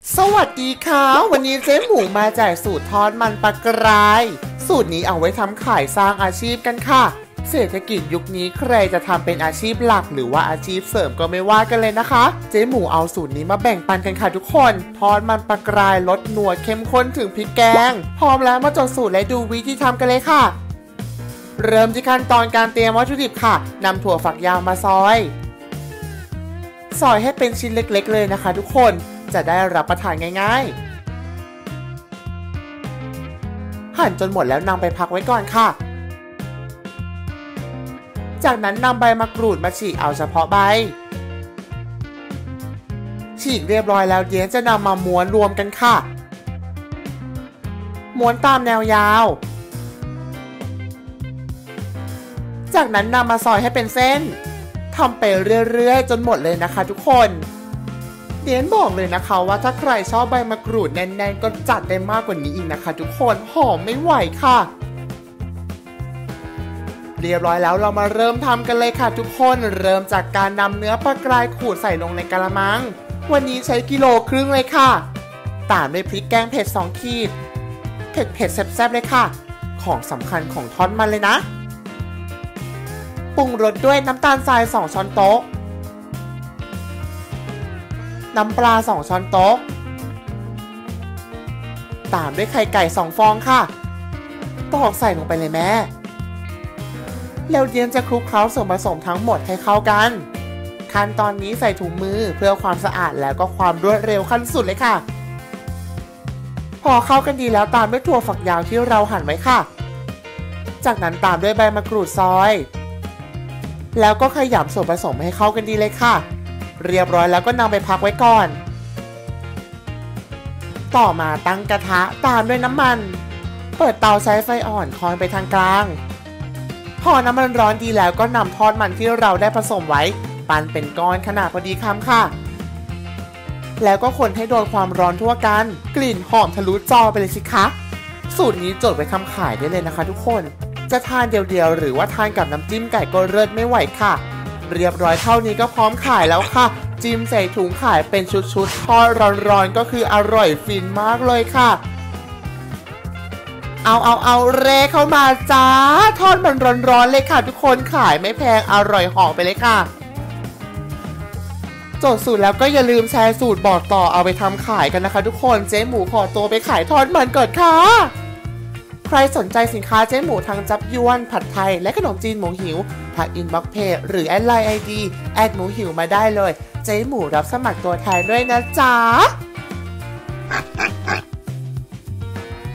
สวัสดีค่ะวันนี้เจ๊หมูมาแจกสูตรทอดมันปลากรายสูตรนี้เอาไว้ทำขายสร้างอาชีพกันค่ะเศรษฐกิจยุคนี้ใครจะทำเป็นอาชีพหลักหรือว่าอาชีพเสริมก็ไม่ว่ากันเลยนะคะเจ๊หมูเอาสูตรนี้มาแบ่งปันกันค่ะทุกคนทอดมันปลากรายรสนัวเข้มข้นถึงพริกแกงพร้อมแล้วมาจดสูตรและดูวิธีทำกันเลยค่ะเริ่มที่ขั้นตอนการเตรียมวัตถุดิบค่ะนำถั่วฝักยาวมาซอยให้เป็นชิ้นเล็กๆเลยนะคะทุกคนจะได้รับประทานง่ายๆหั่นจนหมดแล้วนำไปพักไว้ก่อนค่ะจากนั้นนำใบมะกรูดมาฉีกเอาเฉพาะใบฉีกเรียบร้อยแล้วเดี๋ยวจะนำมาม้วนรวมกันค่ะม้วนตามแนวยาวจากนั้นนำมาซอยให้เป็นเส้นทำไปเรื่อยๆจนหมดเลยนะคะทุกคนเดียนบอกเลยนะคะว่าถ้าใครชอบใบมะกรูดแน่นๆก็จัดได้มากกว่านี้อีกนะคะทุกคนหอมไม่ไหวค่ะเรียบร้อยแล้วเรามาเริ่มทำกันเลยค่ะทุกคนเริ่มจากการนำเนื้อปลากรายขูดใส่ลงในกะละมังวันนี้ใช้1.5 กิโลเลยค่ะตามด้วยพริกแกงเผ็ด2 ขีดเผ็ดแซ่บๆเลยค่ะของสำคัญของทอดมันเลยนะปรุงรสด้วยน้ำตาลทราย2 ช้อนโต๊ะน้ำปลา2 ช้อนโต๊ะตามด้วยไข่ไก่2 ฟองค่ะตอกใส่ลงไปเลยแม่แล้วเดียนจะคลุกเคล้าส่วนผสมทั้งหมดให้เข้ากันขั้นตอนนี้ใส่ถุงมือเพื่อความสะอาดแล้วก็ความรวดเร็วขั้นสุดเลยค่ะพอเข้ากันดีแล้วตามด้วยถั่วฝักยาวที่เราหั่นไว้ค่ะจากนั้นตามด้วยใบมะกรูดซอยแล้วก็ขยำส่วนผสมให้เข้ากันดีเลยค่ะเรียบร้อยแล้วก็นำไปพักไว้ก่อนต่อมาตั้งกระทะตามด้วยน้ำมันเปิดเตาใช้ไฟอ่อนคอยไปทางกลางพอน้ำมันร้อนดีแล้วก็นำทอดมันที่เราได้ผสมไว้ปั้นเป็นก้อนขนาดพอดีคำค่ะแล้วก็คนให้โดนความร้อนทั่วกันกลิ่นหอมทะลุจอไปเลยสิคะสูตรนี้จดไว้ทำขายได้เลยนะคะทุกคนจะทานเดียวๆหรือว่าทานกับน้ำจิ้มไก่ก็เลิศไม่ไหวค่ะเรียบร้อยเท่านี้ก็พร้อมขายแล้วค่ะจิ้มใส่ถุงขายเป็นชุดๆทอดร้อนๆก็คืออร่อยฟินมากเลยค่ะเอาเร่เข้ามาจ้าทอดมันร้อนๆเลยค่ะทุกคนขายไม่แพงอร่อยหอมไปเลยค่ะจดสูตรแล้วก็อย่าลืมแชร์สูตรบอกต่อเอาไปทำขายกันนะคะทุกคนเจ๊หมูขอตัวไปขายทอดมันก่อนค่ะใครสนใจสินค้าเจ๊หมูทางจับยวนผัดไทยและขนมจีนหมูหิวทักอินบ็อกซ์เพจหรือแอดไลน์ ID แอดหมูหิวมาได้เลยเจ๊หมูรับสมัครตัวแทนด้วยนะจ๊ะ